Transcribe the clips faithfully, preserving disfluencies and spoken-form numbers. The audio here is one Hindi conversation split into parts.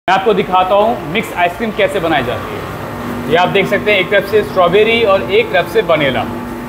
मैं आपको दिखाता हूँ मिक्स आइसक्रीम कैसे बनाई जाती है। ये आप देख सकते हैं, एक तरफ से स्ट्रॉबेरी और एक तरफ से वनीला।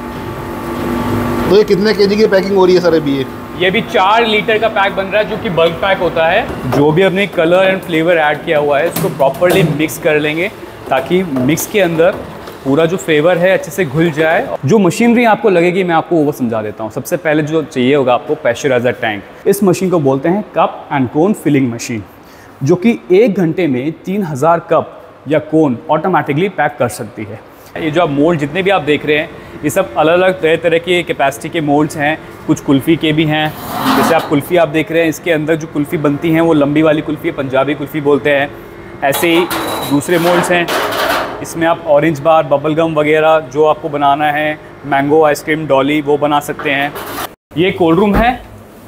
तो ये कितने केजी की पैकिंग हो रही है सर अभी? ये ये भी चार लीटर का पैक बन रहा है जो कि बल्क पैक होता है। जो भी हमने कलर एंड फ्लेवर ऐड किया हुआ है इसको प्रॉपरली मिक्स कर लेंगे ताकि मिक्स के अंदर पूरा जो फ्लेवर है अच्छे से घुल जाए। जो मशीनरी आपको लगेगी मैं आपको वो समझा देता हूँ। सबसे पहले जो चाहिए होगा आपको प्रेशराइजर टैंक। इस मशीन को बोलते हैं cup and cone filling machine, जो कि एक घंटे में तीन हज़ार कप या कोन ऑटोमेटिकली पैक कर सकती है। ये जो आप मोल्ड जितने भी आप देख रहे हैं ये सब अलग अलग तरह तरह के कैपेसिटी के मोल्ड्स हैं। कुछ कुल्फ़ी के भी हैं, जैसे आप कुल्फ़ी आप देख रहे हैं, इसके अंदर जो कुल्फ़ी बनती हैं वो लंबी वाली कुल्फ़ी, पंजाबी कुल्फ़ी बोलते हैं। ऐसे ही दूसरे मोल्ड्स हैं, इसमें आप ऑरेंज बार, बबल गम वगैरह जो आपको बनाना है, मैंगो आइसक्रीम, डॉली, वो बना सकते हैं। ये कोल्ड रूम है,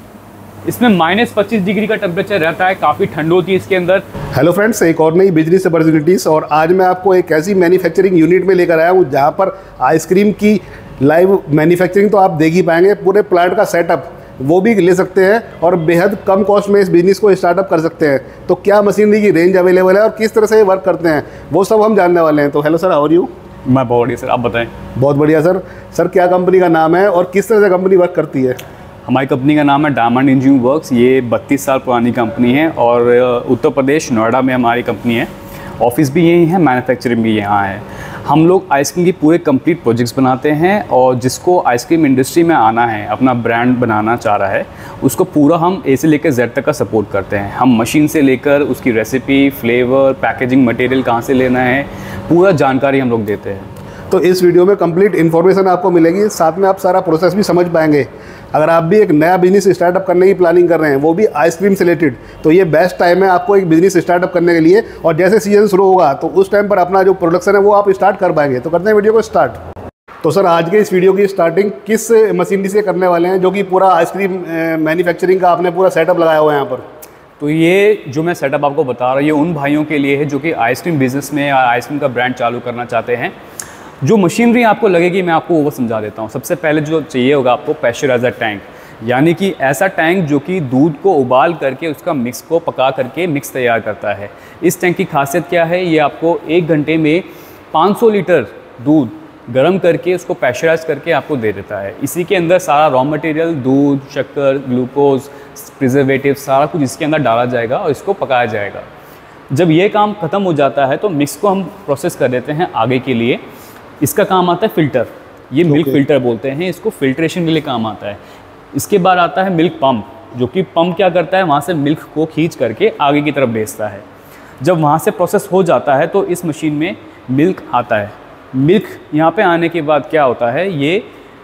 इसमें माइनस पच्चीस डिग्री का टेम्परेचर रहता है, काफ़ी ठंड होती है इसके अंदर। हेलो फ्रेंड्स, एक और नई बिजनेस अपॉर्चुनिटीज़ और आज मैं आपको एक ऐसी मैन्युफैक्चरिंग यूनिट में लेकर आया हूँ जहाँ पर आइसक्रीम की लाइव मैन्युफैक्चरिंग तो आप देख ही पाएंगे, पूरे प्लांट का सेटअप वो भी ले सकते हैं और बेहद कम कॉस्ट में इस बिज़नेस को स्टार्टअप कर सकते हैं। तो क्या मशीनरी की रेंज अवेलेबल है और किस तरह से ये वर्क करते हैं वो सब हम जानने वाले हैं। तो hello sir, how are you? मैं बहुत बढ़िया सर, आप बताएं। बहुत बढ़िया सर। सर क्या कंपनी का नाम है और किस तरह से कंपनी वर्क करती है? हमारी कंपनी का नाम है डायमंड इंजीनियरिंग वर्क्स। ये बत्तीस साल पुरानी कंपनी है और उत्तर प्रदेश नोएडा में हमारी कंपनी है। ऑफिस भी यही है, मैन्युफैक्चरिंग भी यहाँ है। हम लोग आइसक्रीम की पूरे कंप्लीट प्रोजेक्ट्स बनाते हैं और जिसको आइसक्रीम इंडस्ट्री में आना है, अपना ब्रांड बनाना चाह रहा है, उसको पूरा हम ए से लेकर जेड तक का सपोर्ट करते हैं। हम मशीन से लेकर उसकी रेसिपी, फ्लेवर, पैकेजिंग मटेरियल कहाँ से लेना है, पूरा जानकारी हम लोग देते हैं। तो इस वीडियो में कंप्लीट इन्फॉर्मेशन आपको मिलेगी, साथ में आप सारा प्रोसेस भी समझ पाएंगे। अगर आप भी एक नया बिजनेस स्टार्टअप करने की प्लानिंग कर रहे हैं, वो भी आइसक्रीम से रिलेटेड, तो ये बेस्ट टाइम है आपको एक बिजनेस स्टार्टअप करने के लिए। और जैसे सीजन शुरू होगा तो उस टाइम पर अपना जो प्रोडक्शन है वो आप स्टार्ट कर पाएंगे। तो करते हैं वीडियो को स्टार्ट। तो सर आज के इस वीडियो की स्टार्टिंग किस मशीनरी से करने वाले हैं, जो कि पूरा आइसक्रीम मैन्युफैक्चरिंग का आपने पूरा सेटअप लगाया हुआ है यहाँ पर? तो ये जो मैं सेटअप आपको बता रहा हूँ ये उन भाइयों के लिए है जो कि आइसक्रीम बिजनेस में या आइसक्रीम का ब्रांड चालू करना चाहते हैं। जो मशीनरी आपको लगेगी मैं आपको वो समझा देता हूँ। सबसे पहले जो चाहिए होगा आपको प्रेशराइजर टैंक, यानी कि ऐसा टैंक जो कि दूध को उबाल करके उसका मिक्स को पका करके मिक्स तैयार करता है। इस टैंक की खासियत क्या है, ये आपको एक घंटे में पाँच सौ लीटर दूध गर्म करके उसको प्रेशराइज करके आपको दे देता है। इसी के अंदर सारा रॉ मटेरियल, दूध, शक्कर, ग्लूकोज, प्रिजर्वेटिव, सारा कुछ इसके अंदर डाला जाएगा और इसको पकाया जाएगा। जब ये काम ख़त्म हो जाता है तो मिक्स को हम प्रोसेस कर देते हैं आगे के लिए। इसका काम आता है फ़िल्टर, ये मिल्क okay. फ़िल्टर बोलते हैं इसको, फिल्ट्रेशन के लिए काम आता है। इसके बाद आता है मिल्क पंप, जो कि पंप क्या करता है, वहाँ से मिल्क को खींच करके आगे की तरफ भेजता है। जब वहाँ से प्रोसेस हो जाता है तो इस मशीन में मिल्क आता है। मिल्क यहाँ पे आने के बाद क्या होता है, ये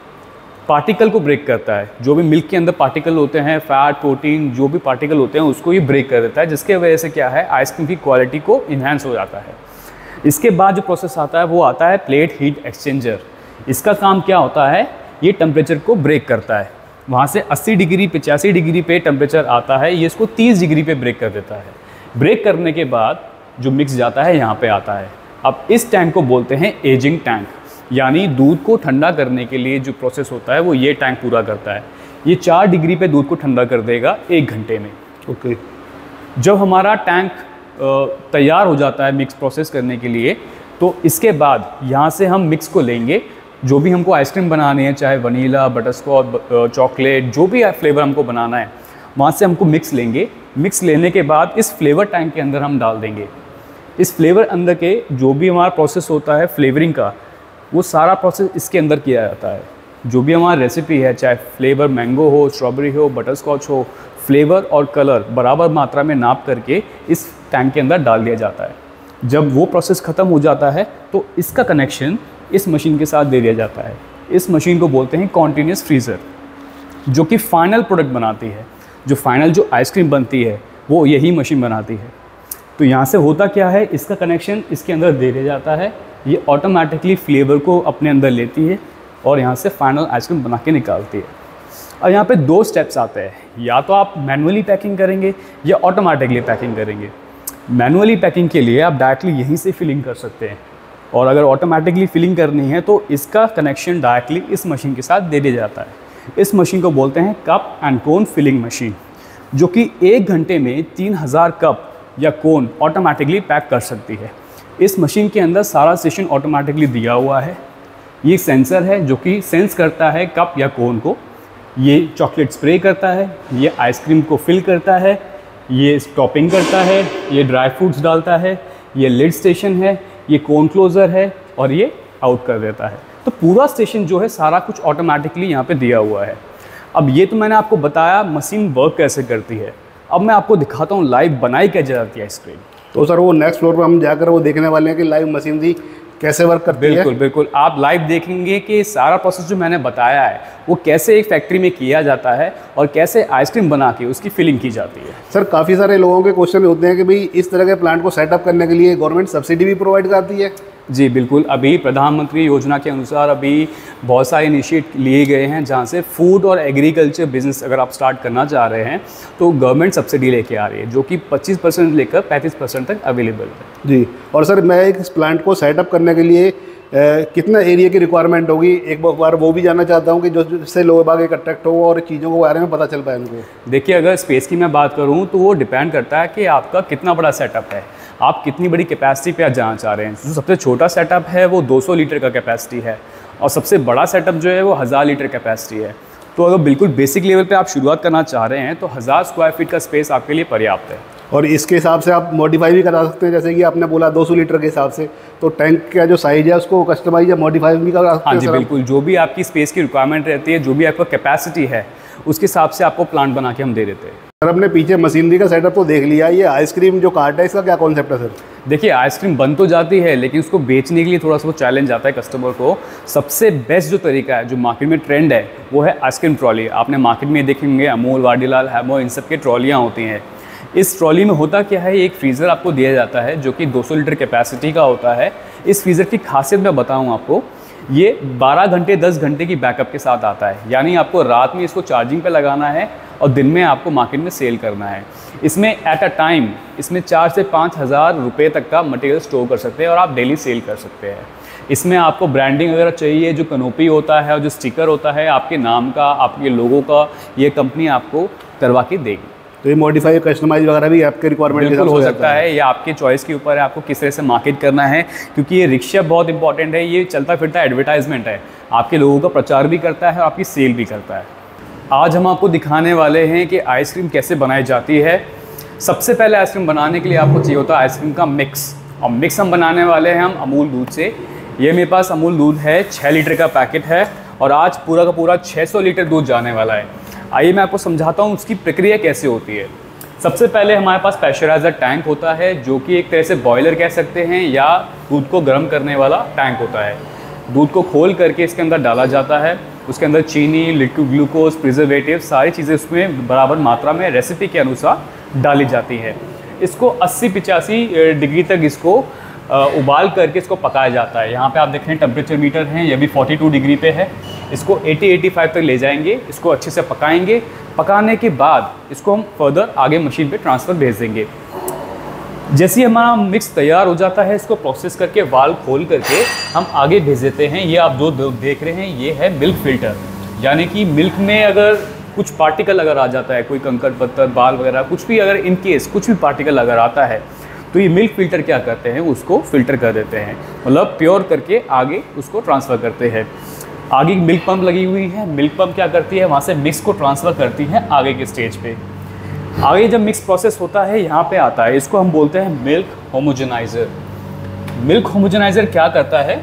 पार्टिकल को ब्रेक करता है। जो भी मिल्क के अंदर पार्टिकल होते हैं, फैट, प्रोटीन, जो भी पार्टिकल होते हैं उसको ये ब्रेक कर देता है, जिसके वजह से क्या है, आइसक्रीम की क्वालिटी को इन्हांस हो जाता है। इसके बाद जो प्रोसेस आता है वो आता है प्लेट हीट एक्सचेंजर। इसका काम क्या होता है, ये टेम्परेचर को ब्रेक करता है। वहाँ से अस्सी डिग्री पचासी डिग्री पे टेम्परेचर आता है, ये इसको तीस डिग्री पे ब्रेक कर देता है। ब्रेक करने के बाद जो मिक्स जाता है यहाँ पे आता है। अब इस टैंक को बोलते हैं एजिंग टैंक, यानी दूध को ठंडा करने के लिए जो प्रोसेस होता है वो ये टैंक पूरा करता है। ये चार डिग्री पे दूध को ठंडा कर देगा एक घंटे में। Okay okay. जब हमारा टैंक तैयार हो जाता है मिक्स प्रोसेस करने के लिए, तो इसके बाद यहाँ से हम मिक्स को लेंगे। जो भी हमको आइसक्रीम बनानी है, चाहे वनीला, बटरस्कॉच, चॉकलेट, जो भी फ्लेवर हमको बनाना है, वहाँ से हमको मिक्स लेंगे। मिक्स लेने के बाद इस फ्लेवर टैंक के अंदर हम डाल देंगे। इस फ्लेवर अंदर के जो भी हमारा प्रोसेस होता है फ्लेवरिंग का, वो सारा प्रोसेस इसके अंदर किया जाता है। जो भी हमारी रेसिपी है, चाहे फ्लेवर मैंगो हो, स्ट्रॉबेरी हो, बटरस्कॉच हो, फ्लेवर और कलर बराबर मात्रा में नाप करके इस टैंक के अंदर डाल दिया जाता है। जब वो प्रोसेस ख़त्म हो जाता है तो इसका कनेक्शन इस मशीन के साथ दे दिया जाता है। इस मशीन को बोलते हैं कॉन्टीन्यूस फ्रीज़र, जो कि फाइनल प्रोडक्ट बनाती है। जो फाइनल जो आइसक्रीम बनती है वो यही मशीन बनाती है। तो यहाँ से होता क्या है, इसका कनेक्शन इसके अंदर दे दिया जाता है। ये ऑटोमेटिकली फ्लेवर को अपने अंदर लेती है और यहाँ से फाइनल आइसक्रीम बना के निकालती है। और यहाँ पे दो स्टेप्स आते हैं, या तो आप मैनुअली पैकिंग करेंगे या ऑटोमेटिकली पैकिंग करेंगे। मैनुअली पैकिंग के लिए आप डायरेक्टली यहीं से फिलिंग कर सकते हैं, और अगर ऑटोमेटिकली फिलिंग करनी है तो इसका कनेक्शन डायरेक्टली इस मशीन के साथ दे दिया जाता है। इस मशीन को बोलते हैं cup and cone filling machine, जो कि एक घंटे में तीन हज़ार कप या कोन ऑटोमेटिकली पैक कर सकती है। इस मशीन के अंदर सारा सेशन ऑटोमेटिकली दिया हुआ है। ये सेंसर है जो कि सेंस करता है कप या कोन को, ये चॉकलेट स्प्रे करता है, ये आइसक्रीम को फिल करता है, ये टॉपिंग करता है, ये ड्राई फ्रूट्स डालता है, ये लिड स्टेशन है, ये कोन क्लोज़र है और ये आउट कर देता है। तो पूरा स्टेशन जो है सारा कुछ ऑटोमेटिकली यहाँ पे दिया हुआ है। अब ये तो मैंने आपको बताया मशीन वर्क कैसे करती है। अब मैं आपको दिखाता हूँ लाइव बनाई कैसे जाती है आइसक्रीम। तो सर वो नेक्स्ट फ्लोर पर हम जाकर वो देखने वाले हैं कि लाइव मशीनरी कैसे वर्क करती है। बिल्कुल बिल्कुल, आप लाइव देखेंगे कि सारा प्रोसेस जो मैंने बताया है वो कैसे एक फैक्ट्री में किया जाता है और कैसे आइसक्रीम बना के उसकी फिलिंग की जाती है। सर काफ़ी सारे लोगों के क्वेश्चन होते हैं कि भाई इस तरह के प्लांट को सेटअप करने के लिए गवर्नमेंट सब्सिडी भी प्रोवाइड करती है। जी बिल्कुल, अभी प्रधानमंत्री योजना के अनुसार अभी बहुत सारे इनिशिएट लिए गए हैं जहां से फूड और एग्रीकल्चर बिजनेस अगर आप स्टार्ट करना चाह रहे हैं तो गवर्नमेंट सब्सिडी लेके आ रही है, जो कि पच्चीस परसेंट लेकर पैंतीस परसेंट तक अवेलेबल है। जी, और सर मैं एक इस प्लांट को सेटअप करने के लिए ए, कितना एरिया की रिक्वायरमेंट होगी, एक बार वो भी जानना चाहता हूँ कि जो जिससे लोग बाग एक अट्रैक्ट हो और चीज़ों के बारे में पता चल पाए उनको। देखिए, अगर स्पेस की मैं बात करूँ तो वो डिपेंड करता है कि आपका कितना बड़ा सेटअप है, आप कितनी बड़ी कैपेसिटी पे जाना चाह रहे हैं। जो सबसे छोटा सेटअप है वो दो सौ लीटर का कैपेसिटी है और सबसे बड़ा सेटअप जो है वो हज़ार लीटर कैपेसिटी है। तो अगर बिल्कुल बेसिक लेवल पे आप शुरुआत करना चाह रहे हैं तो हज़ार स्क्वायर फीट का स्पेस आपके लिए पर्याप्त है। और इसके हिसाब से आप मॉडिफाई भी करा सकते हैं, जैसे कि आपने बोला दो सौ लीटर के हिसाब से, तो टैंक का जो साइज है उसको कस्टमाइज या मॉडिफाई भी करा सकते हैं। हाँ जी बिल्कुल, जो भी आपकी स्पेस की रिक्वायरमेंट रहती है, जो भी आपका कैपेसिटी है, उसके हिसाब से आपको प्लांट बना के हम दे देते हैं। सर हमने पीछे मशीनरी का सेटअप तो देख लिया, ये आइसक्रीम जो कार्ट है इसका क्या कॉन्सेप्ट है सर? देखिए, आइसक्रीम बन तो जाती है लेकिन उसको बेचने के लिए थोड़ा सा वो चैलेंज आता है कस्टमर को। सबसे बेस्ट जो तरीका है, जो मार्केट में ट्रेंड है, वो है आइसक्रीम ट्रॉली। आपने मार्केट में देखेंगे अमूल, वाडीलाल, हैवमोर, इन सब के ट्रॉलियाँ होती हैं। इस ट्रॉली में होता क्या है, एक फ्रीज़र आपको दिया जाता है जो कि दो सौ लीटर कैपेसिटी का होता है। इस फ्रीज़र की खासियत मैं बताऊँ आपको, ये बारह घंटे दस घंटे की बैकअप के साथ आता है, यानी आपको रात में इसको चार्जिंग पे लगाना है और दिन में आपको मार्केट में सेल करना है। इसमें एट अ टाइम इसमें चार से पाँच हज़ार रुपये तक का मटेरियल स्टोर कर सकते हैं और आप डेली सेल कर सकते हैं। इसमें आपको ब्रांडिंग अगर चाहिए, जो कनोपी होता है और जो स्टिकर होता है आपके नाम का, आपके लोगों का, ये कंपनी आपको करवा के देगी। तो ये मॉडिफाई कस्टमाइज वगैरह भी आपके रिक्वायरमेंट बिल्कुल हो सकता है, ये आपके चॉइस के ऊपर है आपको किस तरह से मार्केट करना है, क्योंकि ये रिक्शा बहुत इंपॉर्टेंट है। ये चलता फिरता एडवर्टाइजमेंट है, आपके लोगों का प्रचार भी करता है और आपकी सेल भी करता है। आज हम आपको दिखाने वाले हैं कि आइसक्रीम कैसे बनाई जाती है। सबसे पहले आइसक्रीम बनाने के लिए आपको चाहिए होता है आइसक्रीम का मिक्स, और मिक्स हम बनाने वाले हैं हम अमूल दूध से। ये मेरे पास अमूल दूध है, छः लीटर का पैकेट है और आज पूरा का पूरा छः सौ लीटर दूध जाने वाला है। आइए मैं आपको समझाता हूँ उसकी प्रक्रिया कैसे होती है। सबसे पहले हमारे पास प्रेशराइजर टैंक होता है, जो कि एक तरह से बॉयलर कह सकते हैं या दूध को गर्म करने वाला टैंक होता है। दूध को खोल करके इसके अंदर डाला जाता है, उसके अंदर चीनी, लिक्विड ग्लूकोज, प्रिजर्वेटिव, सारी चीज़ें उसमें बराबर मात्रा में रेसिपी के अनुसार डाली जाती है। इसको अस्सी पिचासी डिग्री तक इसको उबाल करके इसको पकाया जाता है। यहाँ पे आप देख रहे हैं टेम्परेचर मीटर है, ये भी बयालीस डिग्री पे है। इसको अस्सी पचासी तक ले जाएंगे, इसको अच्छे से पकाएंगे। पकाने के बाद इसको हम फर्दर आगे मशीन पे ट्रांसफ़र भेज देंगे। जैसे ही हमारा मिक्स तैयार हो जाता है, इसको प्रोसेस करके वाल खोल करके हम आगे भेज देते हैं। ये आप जो देख रहे हैं ये है मिल्क फिल्टर, यानी कि मिल्क में अगर कुछ पार्टिकल अगर आ जाता है, कोई कंकड़ पत्थर, बाल वगैरह कुछ भी, अगर इन केस कुछ भी पार्टिकल अगर आता है तो ये मिल्क फिल्टर क्या करते हैं, उसको फिल्टर कर देते हैं, मतलब प्योर करके आगे उसको ट्रांसफ़र करते हैं। आगे मिल्क पंप लगी हुई है, मिल्क पंप क्या करती है, वहाँ से मिक्स को ट्रांसफ़र करती है आगे के स्टेज पे। आगे जब मिक्स प्रोसेस होता है यहाँ पे आता है, इसको हम बोलते हैं मिल्क होमोजेनाइज़र। मिल्क होमोजेनाइज़र क्या करता है,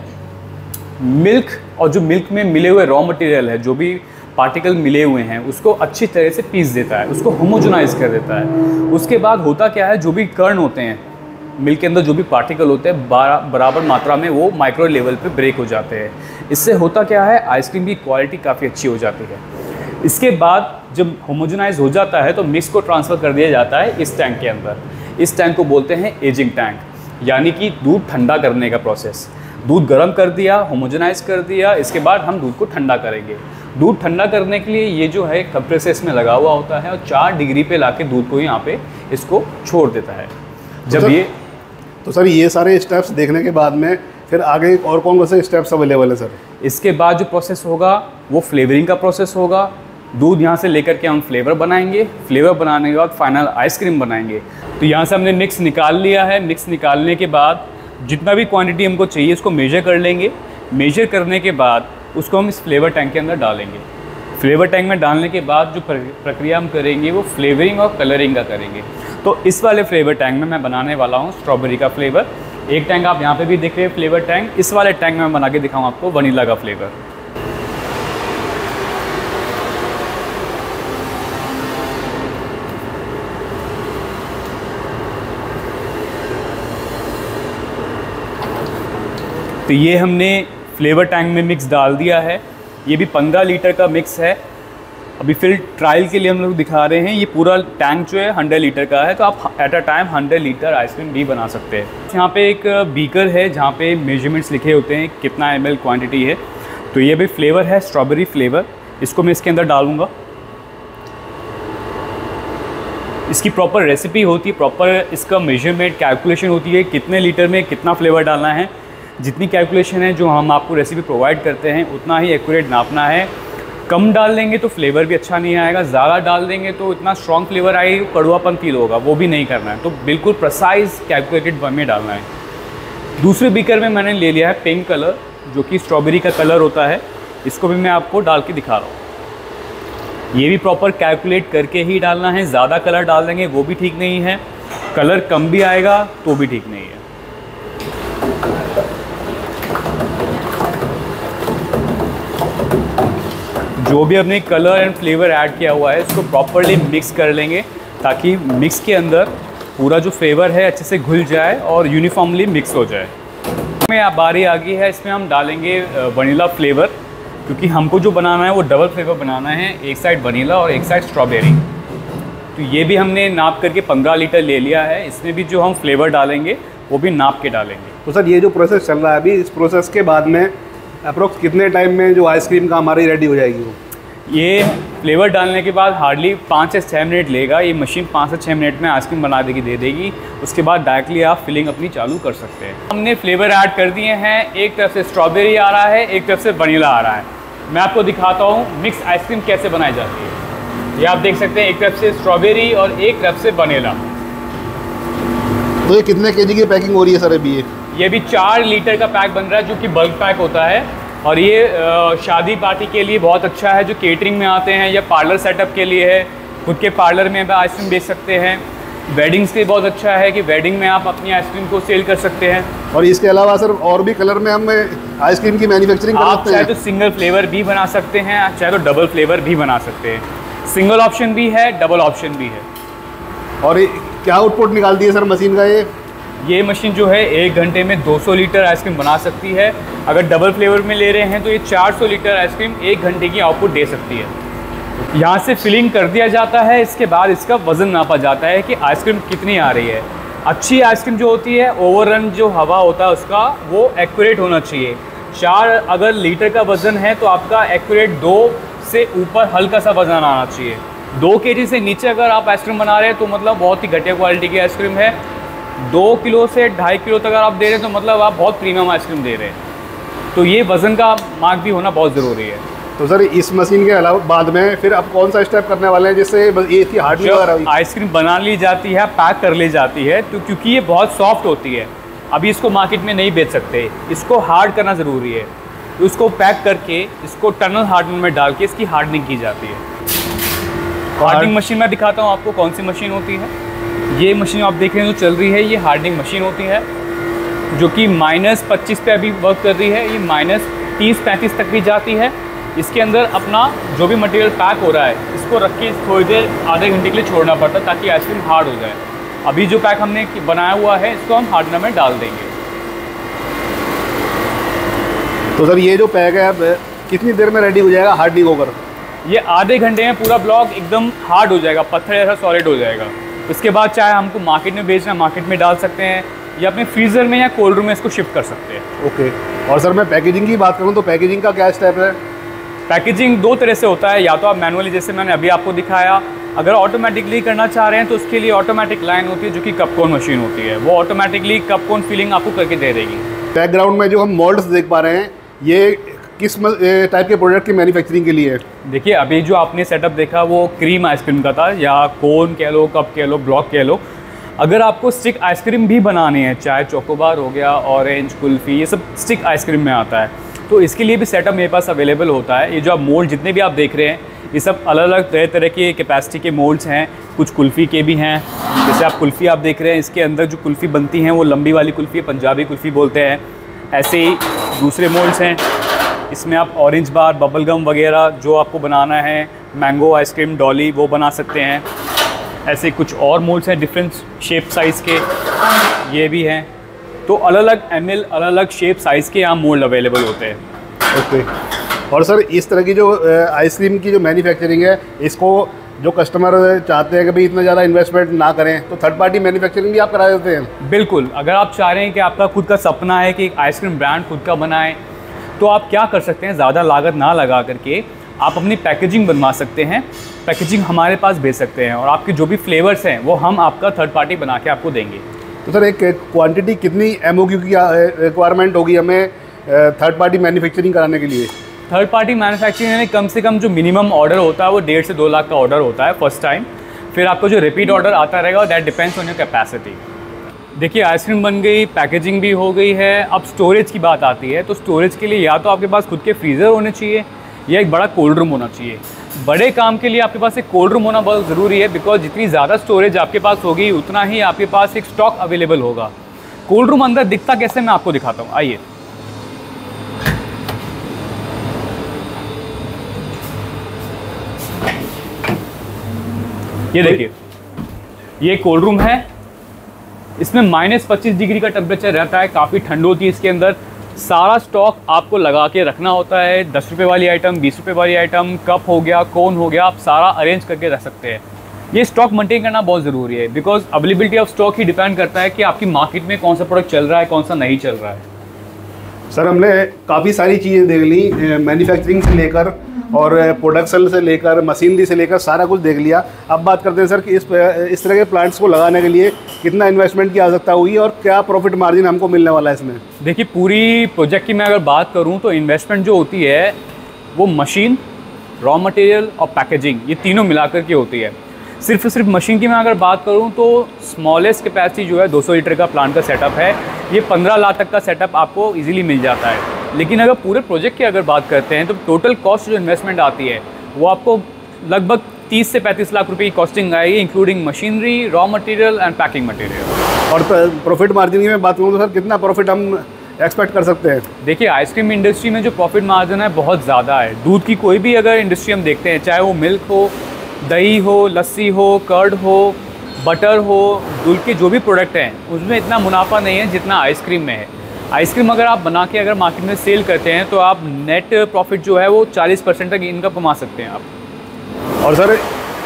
मिल्क और जो मिल्क में मिले हुए रॉ मटेरियल है, जो भी पार्टिकल मिले हुए हैं, उसको अच्छी तरह से पीस देता है, उसको होमोजेनाइज कर देता है। उसके बाद होता क्या है, जो भी कर्ण होते हैं मिल्क के अंदर, जो भी पार्टिकल होते हैं, बराबर मात्रा में वो माइक्रो लेवल पे ब्रेक हो जाते हैं। इससे होता क्या है, आइसक्रीम की क्वालिटी काफ़ी अच्छी हो जाती है। इसके बाद जब होमोजेनाइज हो जाता है तो मिक्स को ट्रांसफ़र कर दिया जाता है इस टैंक के अंदर। इस टैंक को बोलते हैं एजिंग टैंक, यानी कि दूध ठंडा करने का प्रोसेस। दूध गर्म कर दिया, होमोजेनाइज कर दिया, इसके बाद हम दूध को ठंडा करेंगे। दूध ठंडा करने के लिए ये जो है कंप्रेसर इसमें लगा हुआ होता है और चार डिग्री पे लाके दूध को यहाँ पे इसको छोड़ देता है। जब ये तो सर ये सारे स्टेप्स देखने के बाद में फिर आगे और कौन कौन से स्टेप्स अवेलेबल है सर? इसके बाद जो प्रोसेस होगा वो फ्लेवरिंग का प्रोसेस होगा, दूध यहाँ से लेकर के हम फ्लेवर बनाएंगे, फ्लेवर बनाने के बाद फाइनल आइसक्रीम बनाएंगे। तो यहाँ से हमने मिक्स निकाल लिया है। मिक्स निकालने के बाद जितना भी क्वांटिटी हमको चाहिए उसको मेजर कर लेंगे। मेजर करने के बाद उसको हम इस फ्लेवर टैंक के अंदर डालेंगे। फ्लेवर टैंक में डालने के बाद जो प्रक्रिया हम करेंगे वो फ्लेवरिंग और कलरिंग का करेंगे। तो इस वाले फ्लेवर टैंक में मैं बनाने वाला हूँ स्ट्रॉबेरी का फ्लेवर। एक टैंक आप यहाँ पे भी देख रहे हैं फ्लेवर टैंक, इस वाले टैंक में मैं बना के दिखाऊँ आपको वनीला का फ्लेवर। तो ये हमने फ्लेवर टैंक में मिक्स डाल दिया है। ये भी पंद्रह लीटर का मिक्स है। अभी फिर ट्रायल के लिए हम लोग दिखा रहे हैं। ये पूरा टैंक जो है हंड्रेड लीटर का है, तो आप at a time hundred litre ice cream भी बना सकते हैं। यहाँ पे एक बीकर है जहाँ पे मेजरमेंट्स लिखे होते हैं कितना एम एल क्वान्टिटी है। तो ये भी फ्लेवर है स्ट्रॉबेरी फ्लेवर, इसको मैं इसके अंदर डालूँगा। इसकी प्रॉपर रेसिपी होती है, प्रॉपर इसका मेजरमेंट कैलकुलेशन होती है कितने लीटर में कितना फ्लेवर डालना है। जितनी कैलकुलेशन है जो हम आपको रेसिपी प्रोवाइड करते हैं उतना ही एक्यूरेट नापना है। कम डाल देंगे तो फ्लेवर भी अच्छा नहीं आएगा, ज़्यादा डाल देंगे तो इतना स्ट्रॉन्ग फ्लेवर आएगा, कड़वापन फील होगा, वो भी नहीं करना है। तो बिल्कुल प्रिसाइज कैलकुलेटेड वन में डालना है। दूसरे बीकर में मैंने ले लिया है पिंक कलर, जो कि स्ट्रॉबेरी का कलर होता है। इसको भी मैं आपको डाल के दिखा रहा हूँ। ये भी प्रॉपर कैलकुलेट करके ही डालना है। ज़्यादा कलर डाल देंगे वो भी ठीक नहीं है, कलर कम भी आएगा तो भी ठीक नहीं है। जो भी हमने कलर एंड फ्लेवर ऐड किया हुआ है इसको प्रॉपरली मिक्स कर लेंगे, ताकि मिक्स के अंदर पूरा जो फ्लेवर है अच्छे से घुल जाए और यूनिफॉर्मली मिक्स हो जाए। में बारी आ गई है, इसमें हम डालेंगे वनीला फ्लेवर, क्योंकि हमको जो बनाना है वो डबल फ्लेवर बनाना है, एक साइड वनीला और एक साइड स्ट्रॉबेरी। तो ये भी हमने नाप करके पंद्रह लीटर ले लिया है। इसमें भी जो हम फ्लेवर डालेंगे वो भी नाप के डालेंगे। तो सर ये जो प्रोसेस चल रहा है अभी, इस प्रोसेस के बाद में अप्रोक्स कितने टाइम में जो आइसक्रीम का हमारी रेडी हो जाएगी? वो ये फ्लेवर डालने के बाद हार्डली पाँच से छः मिनट लेगा। ये मशीन पाँच से छः मिनट में आइसक्रीम बना देगी दे देगी। उसके बाद डायरेक्टली आप फिलिंग अपनी चालू कर सकते हैं। हमने फ्लेवर ऐड कर दिए हैं। एक तरफ से स्ट्रॉबेरी आ रहा है, एक तरफ से वनीला आ रहा है। मैं आपको दिखाता हूँ मिक्स आइसक्रीम कैसे बनाई जाती है। ये आप देख सकते हैं, एक तरफ से स्ट्रॉबेरी और एक तरफ से वनीला। तो ये कितने केजी की पैकिंग हो रही है सर अभी? ये ये भी चार लीटर का पैक बन रहा है, जो कि बल्क पैक होता है। और ये शादी पार्टी के लिए बहुत अच्छा है, जो केटरिंग में आते हैं, या पार्लर सेटअप के लिए है, खुद के पार्लर में भी आइसक्रीम बेच सकते हैं। वेडिंग्स के लिए बहुत अच्छा है कि वेडिंग में आप अपनी आइसक्रीम को सेल कर सकते हैं। और इसके अलावा सर और भी कलर में हम आइसक्रीम की मैन्युफैक्चरिंग कर सकते हैं। आप चाहे तो सिंगल फ्लेवर भी बना सकते हैं, चाहे तो डबल फ्लेवर भी बना सकते हैं। सिंगल ऑप्शन भी है, डबल ऑप्शन भी है। और क्या आउटपुट निकालती है सर मशीन का? ये ये मशीन जो है एक घंटे में दो सौ लीटर आइसक्रीम बना सकती है। अगर डबल फ्लेवर में ले रहे हैं तो ये चार सौ लीटर आइसक्रीम एक घंटे की आउटपुट दे सकती है। यहाँ से फिलिंग कर दिया जाता है। इसके बाद इसका वज़न नापा जाता है कि आइसक्रीम कितनी आ रही है। अच्छी आइसक्रीम जो होती है, ओवररन जो हवा होता है उसका, वो एक्यूरेट होना चाहिए। चार अगर लीटर का वज़न है तो आपका एक्यूरेट दो से ऊपर हल्का सा वज़न आना चाहिए। दो केजी से नीचे अगर आप आइसक्रीम बना रहे हैं तो मतलब बहुत ही घटिया क्वालिटी की आइसक्रीम है। दो किलो से ढाई किलो तक अगर आप दे रहे हैं तो मतलब आप बहुत प्रीमियम आइसक्रीम दे रहे हैं। तो ये वज़न का मार्क भी होना बहुत ज़रूरी है। तो सर इस मशीन के अलावा बाद में फिर आप कौन सा स्टेप करने वाले हैं जिससे ये इसकी हार्डली वगैरह? आइसक्रीम बना ली जाती है, पैक कर ली जाती है, तो क्योंकि ये बहुत सॉफ्ट होती है, अभी इसको मार्केट में नहीं बेच सकते, इसको हार्ड करना ज़रूरी है। तो इसको पैक करके इसको टनल हार्डनर में डाल के इसकी हार्डनिंग की जाती है। हार्डनिंग मशीन मैं दिखाता हूँ आपको कौन सी मशीन होती है। ये मशीन आप देख रहे हैं जो चल रही है, ये हार्डनिंग मशीन होती है, जो कि माइनस पच्चीस पे अभी वर्क कर रही है। ये माइनस तीस पैंतीस तक भी जाती है। इसके अंदर अपना जो भी मटेरियल पैक हो रहा है इसको रख के थोड़ी देर आधे घंटे के लिए छोड़ना पड़ता है, ताकि आइसक्रीम हार्ड हो जाए। अभी जो पैक हमने बनाया हुआ है इसको हम हार्डनर में डाल देंगे। तो सर ये जो पैक है अब कितनी देर में रेडी हो जाएगा हार्डनिंग होकर? ये आधे घंटे में पूरा ब्लॉक एकदम हार्ड हो जाएगा, पत्थर जैसा सॉलिड हो जाएगा। उसके बाद चाहे हमको मार्केट में बेचना, मार्केट में डाल सकते हैं, या अपने फ्रीज़र में या कोल्ड रूम में इसको शिफ्ट कर सकते हैं। ओके। और सर मैं पैकेजिंग की बात करूँ तो पैकेजिंग का क्या स्टेप है? पैकेजिंग दो तरह से होता है, या तो आप मैनुअली जैसे मैंने अभी आपको दिखाया, अगर ऑटोमेटिकली करना चाह रहे हैं तो उसके लिए ऑटोमेटिक लाइन होती है जो कि कपकोन मशीन होती है, वो ऑटोमेटिकली कपकोन फिलिंग आपको करके दे देगी। बैकग्राउंड में जो हम मोल्ड्स देख पा रहे हैं, ये किस टाइप के प्रोडक्ट की मैन्युफैक्चरिंग के लिए है? देखिए अभी जो आपने सेटअप देखा वो क्रीम आइसक्रीम का था, या कोन कह लो, कप कह लो, ब्लॉक कह लो। अगर आपको स्टिक आइसक्रीम भी बनानी है, चाहे चोकोबार हो गया, ऑरेंज, कुल्फ़ी, ये सब स्टिक आइसक्रीम में आता है, तो इसके लिए भी सेटअप मेरे पास अवेलेबल होता है। ये जो आप मोल्ड जितने भी आप देख रहे हैं, ये सब अलग अलग तरह तरह के कैपेसिटी के मोल्ड्स हैं। कुछ कुल्फ़ी के भी हैं, जैसे आप कुल्फ़ी आप देख रहे हैं, इसके अंदर जो कुल्फ़ी बनती हैं वो लंबी वाली कुल्फ़ी, पंजाबी कुल्फ़ी बोलते हैं। ऐसे ही दूसरे मोल्ड्स हैं, इसमें आप ऑरेंज बार, बबल गम वगैरह जो आपको बनाना है, मैंगो आइसक्रीम, डॉली, वो बना सकते हैं। ऐसे कुछ और मोल्ड्स हैं डिफरेंट शेप साइज़ के, ये भी हैं। तो अलग अलग एम एल, अलग अलग शेप साइज़ के यहाँ मोल्ड अवेलेबल होते हैं। ओके। और सर इस तरह की जो आइसक्रीम की जो मैन्युफैक्चरिंग है, इसको जो कस्टमर चाहते हैं कि भाई इतना ज़्यादा इन्वेस्टमेंट ना करें, तो थर्ड पार्टी मैन्युफैक्चरिंग भी आप करा देते हैं? बिल्कुल। अगर आप चाह रहे हैं कि आपका खुद का सपना है कि एक आइसक्रीम ब्रांड खुद का बनाएं, तो आप क्या कर सकते हैं, ज़्यादा लागत ना लगा करके आप अपनी पैकेजिंग बनवा सकते हैं। पैकेजिंग हमारे पास भेज सकते हैं और आपके जो भी फ्लेवर्स हैं वो हम आपका थर्ड पार्टी बना के आपको देंगे। तो सर एक क्वांटिटी कितनी एम ओ क्यू की रिक्वायरमेंट होगी हमें थर्ड पार्टी मैन्युफैक्चरिंग कराने के लिए? थर्ड पार्टी मैन्युफैक्चरिंग में कम से कम जो मिनिमम ऑर्डर होता है वो डेढ़ से दो लाख का ऑर्डर होता है फर्स्ट टाइम। फिर आपको जो रिपीट ऑर्डर आता रहेगा that depends on your capacity. देखिए आइसक्रीम बन गई, पैकेजिंग भी हो गई है, अब स्टोरेज की बात आती है। तो स्टोरेज के लिए या तो आपके पास खुद के फ्रीज़र होने चाहिए या एक बड़ा कोल्ड रूम होना चाहिए। बड़े काम के लिए आपके पास एक कोल्ड रूम होना बहुत ज़रूरी है, बिकॉज जितनी ज़्यादा स्टोरेज आपके पास होगी उतना ही आपके पास एक स्टॉक अवेलेबल होगा। कोल्ड रूम अंदर दिखता कैसे, मैं आपको दिखाता हूँ, आइए। ये देखिए, ये कोल्ड रूम है। इसमें माइनस पच्चीस डिग्री का टेम्परेचर रहता है, काफ़ी ठंड होती है इसके अंदर। सारा स्टॉक आपको लगा के रखना होता है। दस रुपये वाली आइटम, बीस रुपये वाली आइटम, कप हो गया, कोन हो गया, आप सारा अरेंज करके रख सकते हैं। ये स्टॉक मेंटेन करना बहुत ज़रूरी है, बिकॉज अवेलेबिलिटी ऑफ स्टॉक ही डिपेंड करता है कि आपकी मार्केट में कौन सा प्रोडक्ट चल रहा है, कौन सा नहीं चल रहा है। सर हमने काफ़ी सारी चीज़ें देख ली, मैन्युफैक्चरिंग से लेकर और प्रोडक्शन से लेकर मशीनरी से लेकर सारा कुछ देख लिया। अब बात करते हैं सर कि इस इस तरह के प्लांट्स को लगाने के लिए कितना इन्वेस्टमेंट की आवश्यकता हुई और क्या प्रॉफिट मार्जिन हमको मिलने वाला है इसमें? देखिए पूरी प्रोजेक्ट की मैं अगर बात करूं तो इन्वेस्टमेंट जो होती है वो मशीन, रॉ मटेरियल और पैकेजिंग, ये तीनों मिलाकर के होती है। सिर्फ सिर्फ मशीन की मैं अगर बात करूं तो स्मॉलेस्ट कैपेसिटी जो है दो सौ लीटर का प्लांट का सेटअप है। ये पंद्रह लाख तक का सेटअप आपको इजीली मिल जाता है। लेकिन अगर पूरे प्रोजेक्ट की अगर बात करते हैं तो टोटल कॉस्ट जो इन्वेस्टमेंट आती है वो आपको लगभग तीस से पैंतीस लाख रुपए की कॉस्टिंग आएगी, including machinery, raw material and packing material. और प्रॉफिट मार्जिन की मैं बात करूँ तो सर कितना प्रॉफिट हम एक्सपेक्ट कर सकते हैं? देखिए आइसक्रीम इंडस्ट्री में जो प्रॉफिट मार्जिन है बहुत ज़्यादा है। दूध की कोई भी अगर इंडस्ट्री हम देखते हैं, चाहे वो मिल्क हो, दही हो, लस्सी हो, कर्ड हो, बटर हो, दूध के जो भी प्रोडक्ट हैं उसमें इतना मुनाफा नहीं है जितना आइसक्रीम में है। आइसक्रीम अगर आप बना के अगर मार्केट में सेल करते हैं तो आप नेट प्रॉफिट जो है वो चालीस परसेंट तक इनकम कमा सकते हैं आप। और सर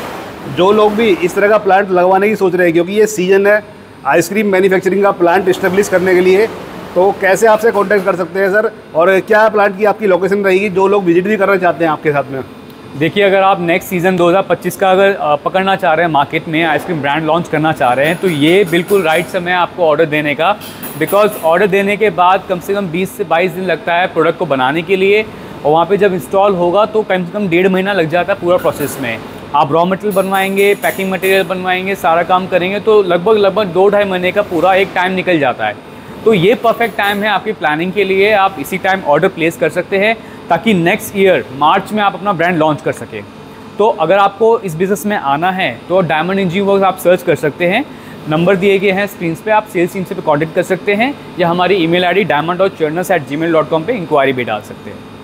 जो लोग भी इस तरह का प्लांट लगवाने की सोच रहे हैं, क्योंकि ये सीजन है आइसक्रीम मैन्युफैक्चरिंग का प्लांट इस्टेब्लिश करने के लिए, तो कैसे आपसे कांटेक्ट कर सकते हैं सर? और क्या प्लांट की आपकी लोकेशन रहेगी जो लोग विजिट भी करना चाहते हैं आपके साथ में? देखिए अगर आप नेक्स्ट सीज़न दो हज़ार पच्चीस का अगर पकड़ना चाह रहे हैं, मार्केट में आइसक्रीम ब्रांड लॉन्च करना चाह रहे हैं, तो ये बिल्कुल राइट समय है आपको ऑर्डर देने का। बिकॉज ऑर्डर देने के बाद कम से कम बीस से बाईस दिन लगता है प्रोडक्ट को बनाने के लिए, और वहाँ पे जब इंस्टॉल होगा तो कम से कम डेढ़ महीना लग जाता है पूरा प्रोसेस में। आप रॉ मटेरियल बनवाएंगे, पैकिंग मटेरियल बनवाएंगे, सारा काम करेंगे तो लगभग लगभग दो ढाई महीने का पूरा एक टाइम निकल जाता है। तो ये परफेक्ट टाइम है आपकी प्लानिंग के लिए। आप इसी टाइम ऑर्डर प्लेस कर सकते हैं ताकि नेक्स्ट ईयर मार्च में आप अपना ब्रांड लॉन्च कर सकें। तो अगर आपको इस बिज़नेस में आना है तो डायमंड इंजीनियरिंग वर्क्स आप सर्च कर सकते हैं, नंबर दिए गए हैं स्क्रीन पे, आप सेल्स टीम से पे कॉन्टेक्ट कर सकते हैं या हमारी email ID diamond dot churns at G mail dot com पर इंक्वायरी भी डाल सकते हैं।